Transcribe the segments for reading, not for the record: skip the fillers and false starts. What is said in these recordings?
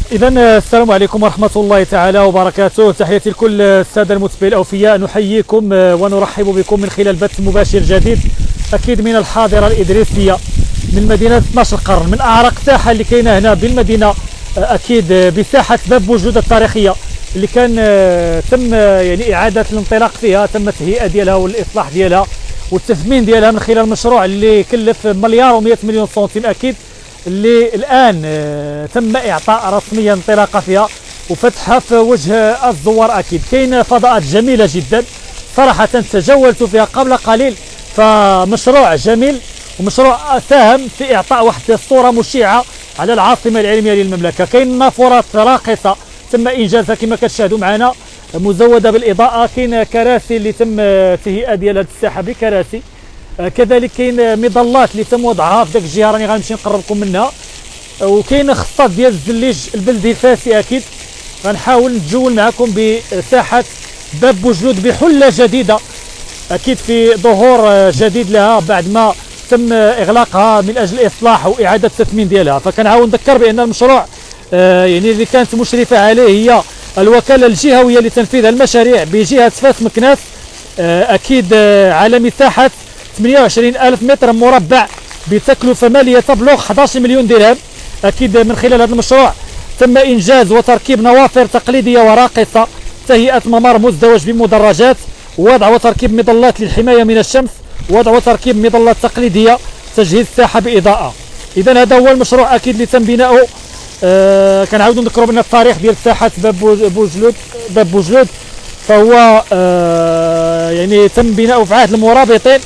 إذا السلام عليكم ورحمة الله تعالى وبركاته. تحياتي لكل السادة المتابعين الأوفياء، نحييكم ونرحب بكم من خلال بث مباشر جديد أكيد من الحاضرة الإدريسية من مدينة 12 القرن، من أعرق ساحة اللي كاينة هنا بالمدينة، أكيد بساحة باب بوجلود التاريخية اللي كان تم يعني إعادة الانطلاق فيها، تم التهيئة ديالها والإصلاح ديالها والتثمين ديالها من خلال مشروع اللي كلف مليار و100 مليون سنتيم أكيد، اللي الآن تم إعطاء رسميا انطلاقة فيها وفتحها في وجه الزوار. أكيد كاين فضاءات جميلة جدا صراحة تجولت فيها قبل قليل، فمشروع جميل ومشروع ساهم في إعطاء واحد الصورة مشعة على العاصمة العلمية للمملكة. كاين نافورات راقصة تم إنجازها كما كتشاهدوا معنا، مزودة بالإضاءة، كاين كراسي اللي تم تهيئة ديال هذه الساحة بكراسي، كذلك كاين مظلات اللي تم وضعها في ذاك الجهه راني غنمشي نقربكم منها، وكاين خطاط ديال الزليج البلدي الفاسي. اكيد غنحاول نتجول معكم بساحه باب بوجلود بحله جديده اكيد في ظهور جديد لها بعد ما تم اغلاقها من اجل الاصلاح واعاده التثمين ديالها. فكنعاود نذكر بان المشروع يعني اللي كانت مشرفه عليه هي الوكاله الجهويه لتنفيذ المشاريع بجهه فاس مكناس، اكيد على مساحه 28,000 متر مربع بتكلفة مالية تبلغ 11 مليون درهم. أكيد من خلال هذا المشروع تم إنجاز وتركيب نوافذ تقليدية وراقصة، تهيئة ممر مزدوج بمدرجات، وضع وتركيب مظلات للحماية من الشمس، وضع وتركيب مظلات تقليدية، تجهيز الساحة بإضاءة. إذا هذا هو المشروع أكيد اللي تم بناؤه. كنعاودوا نذكروا بأن التاريخ ديال ساحة باب بوجلود فهو يعني تم بناؤه في عهد المرابطين،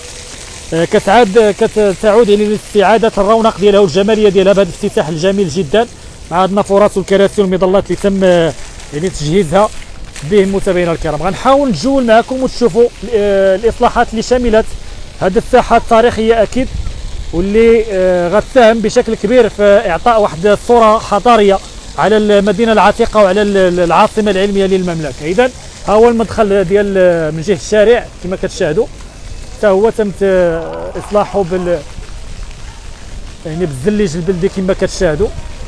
كتعود يعني لاستعاده الرونق ديالها والجماليه ديالها بهذا الافتتاح الجميل جدا مع هاد النافورات والكراسي والمظلات اللي تم يعني تجهيزها به. متابعينا الكرام غنحاول نتجول معكم وتشوفوا الاصلاحات اللي شملت هذه الساحه التاريخيه اكيد، واللي غتساهم بشكل كبير في اعطاء واحد الصوره حضاريه على المدينه العتيقه وعلى العاصمه العلميه للمملكه. اذا ها هو المدخل ديال من جهه الشارع كما كتشاهدوا، حتى هو تم اصلاحه يعني بالزليج البلدي كما كتشاهدوا،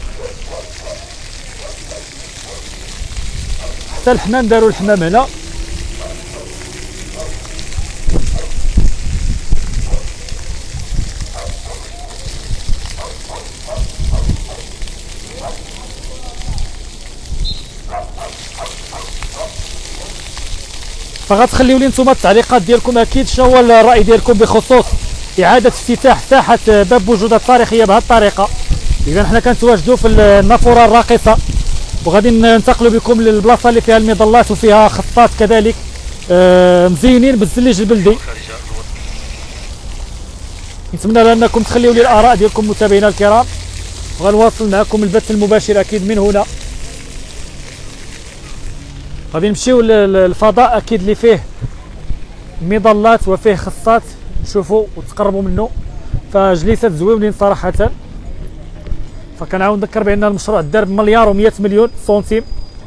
حتى الحمام داروا الحمام هنا. فغتخليوا لي نتوما التعليقات ديالكم اكيد شنو هو الراي ديالكم بخصوص اعاده افتتاح ساحه باب بوجلود التاريخيه بهذه الطريقه. اذا حنا كنتواجدوا في النافوره الراقصه، وغادي ننتقلوا بكم للبلاصه اللي فيها المظلات وفيها خطاط كذلك مزينين بالزليج البلدي. نتمنى انكم تخليوا لي الاراء ديالكم متابعينا الكرام، وغنواصل معكم البث المباشر اكيد من هنا. غادي نمشيو للفضاء اكيد اللي فيه مظلات وفيه خصات، تشوفوا وتقربوا منه، فجلسات زويونين صراحه. فكنعاود نذكر بان المشروع دار بمليار و100 مليون سنتيم.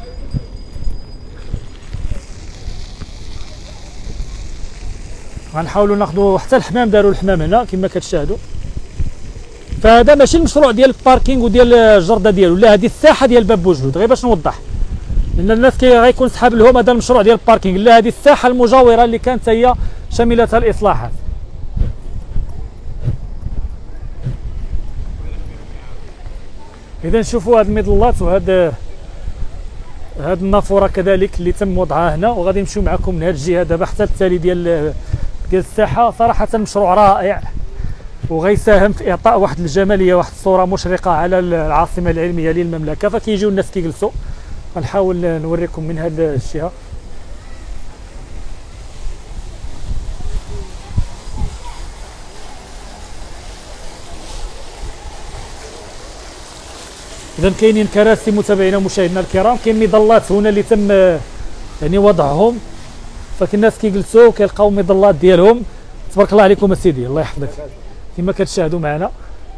غنحاولوا ناخذوا حتى الحمام، داروا الحمام هنا كما كتشاهدوا. فهذا ماشي المشروع ديال الباركينغ وديال الجرده ديالو، لا هذه الساحه ديال باب بوجلود، غير باش نوضح لان الناس غيكون سحاب لهم هذا المشروع ديال الباركينغ، لا هذه الساحه المجاوره اللي كانت هي شملتها الاصلاحات. اذا نشوفوا هذه المظلات وهذا النافوره كذلك اللي تم وضعها هنا، وغادي نمشيو معكم من هذه الجهه دابا حتى التالي ديال الساحه. صراحه مشروع رائع وغيساهم في اعطاء واحد الجماليه واحد الصوره مشرقه على العاصمه العلميه للمملكه. فكيجيو الناس كيجلسوا، غنحاول نوريكم من هذه الجهه. اذا كاينين كراسي متابعينا ومشاهدينا الكرام، كاين مظلات هنا اللي تم يعني وضعهم، فالناس كيجلسوا وكيلقاو مظلات ديالهم. تبارك الله عليكم اسيدي، الله يحفظك. كما كتشاهدوا معنا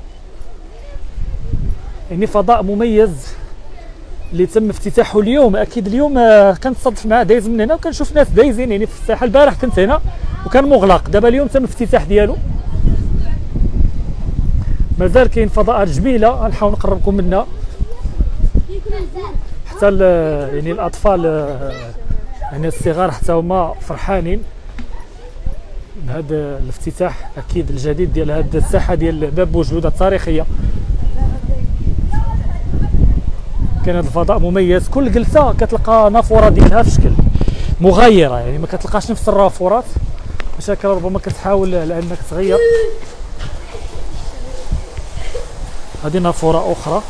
يعني فضاء مميز اللي تم افتتاحه اليوم. اكيد اليوم كنتصادف مع دايز من هنا وكنشوف ناس دايزين يعني في الساحه. البارح كنت هنا وكان مغلق، دابا اليوم تم الافتتاح ديالو. مازال كاين فضاءات جميله غنحاول نقربكم منها. حتى يعني الاطفال يعني الصغار حتى هما فرحانين بهذا الافتتاح اكيد الجديد ديال هذه الساحه ديال باب بوجلود التاريخيه. كان هذا الفضاء مميز، كل جلسه كتلقى نافوره ديالها في شكل مغايره، يعني ما كتلقاش نفس النافورات، مشاكل ربما كتحاول على انك تغير. هذه نافوره اخرى.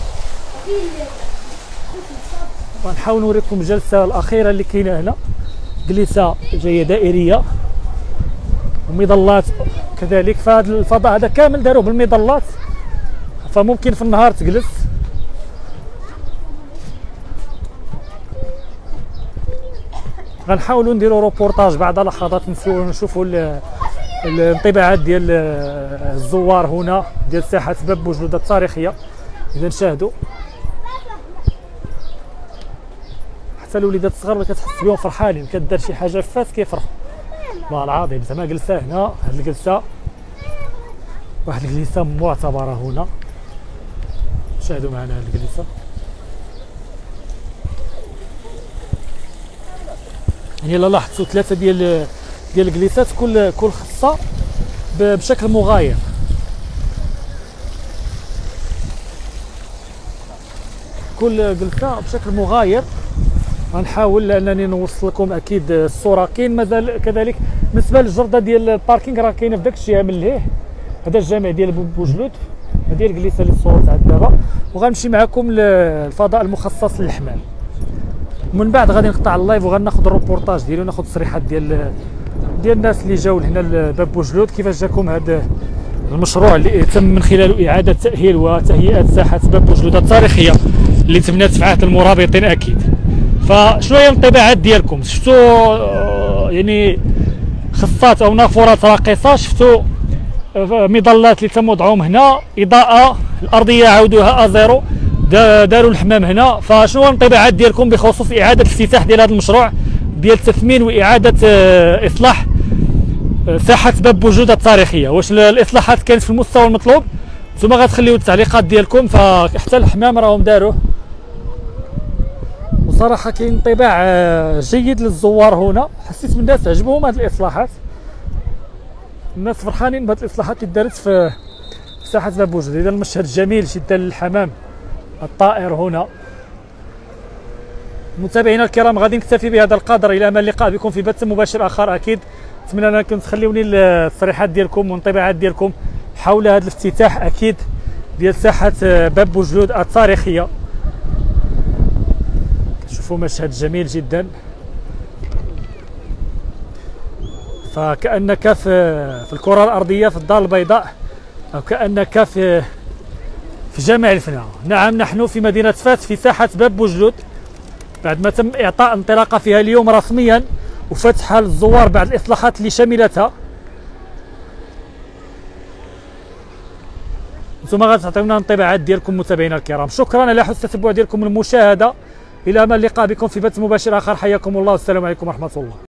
غنحاول نوريكم الجلسه الاخيره اللي كاينه هنا، جلسه جايه دائريه ومظلات كذلك. فهذا الفضاء هذا كامل داروه بالمظلات، فممكن في النهار تجلس. غنحاولوا نديروا روبورتاج بعد لحظات نشوفوا الانطباعات ديال الزوار هنا ديال ساحه باب بوجلود التاريخيه. اذا نشاهدوا حتى الوليدات الصغار اللي كتحس بهم فرحانين، كدار شي حاجه فات كيفرحوا. والله العظيم زعما جلسه هنا، هذه الجلسه واحد الجلسه معتبره هنا. شاهدوا معنا هذه الجلسه. يعني الا لاحظتوا ثلاثه ديال الجلسات كل خاصه بشكل مغاير. كل جلسه بشكل مغاير. غنحاول انني نوصل لكم اكيد الصوره. كاين مازال كذلك بالنسبه للجرده ديال الباركينغ راه كاينه في داك الجهه من لهيه. هذا الجامع ديال بوجلود، هذه الجلسه اللي صورت عاد دابا. وغنمشي معكم للفضاء المخصص للحمام. ومن بعد غادي نقطع اللايف وغناخذ الروبورتاج ديالو، ناخذ تصريحات ديال الناس اللي جاوا لهنا لباب بوجلود، كيفاش جاكم هذا المشروع اللي تم من خلاله اعاده تاهيل وتهيئه ساحه باب بوجلود التاريخيه اللي تبنات في عهد المرابطين اكيد. فشنو هي الانطباعات ديالكم؟ شفتوا يعني خصات او نافورات راقصه، شفتوا مظلات اللي تم وضعهم هنا، اضاءه الارضيه عاودوها ازيرو، داروا الحمام هنا. فشنو هو الانطباعات ديالكم بخصوص اعاده الافتتاح ديال هذا المشروع ديال تثمين واعاده اصلاح ساحه باب بوجلود التاريخيه؟ واش الاصلاحات كانت في المستوى المطلوب؟ ثم غتخليو التعليقات ديالكم. فحتى الحمام راهم داروه، وصراحه كاين انطباع جيد للزوار هنا. حسيت من الناس عجبهم هذه الاصلاحات، الناس فرحانين بهذه الاصلاحات اللي دارت في ساحه باب بوجلود. اذا المشهد جميل جدا للحمام الطائر هنا. متابعينا الكرام غادي نكتفي بهذا القدر، الى امل اللقاء بكم في بث مباشر اخر. اكيد نتمنى انكم تخليوني التصريحات ديالكم والانطباعات ديالكم حول هذا الافتتاح اكيد ديال ساحه باب بوجلود التاريخيه. شوفوا مشهد جميل جدا، فكأنك في الكرة الأرضية في الدار البيضاء، أو كأنك في جامع الفناء. نعم، نحن في مدينة فاس في ساحة باب بوجلود بعد ما تم إعطاء انطلاقة فيها اليوم رسميا وفتحها للزوار بعد الإصلاحات اللي شملتها. ثم غتعطيونا انطباعات ديالكم متابعينا الكرام. شكرا على حسن التتبع ديالكم المشاهدة، إلى أمل اللقاء بكم في بث مباشر آخر. حياكم الله والسلام عليكم ورحمة الله.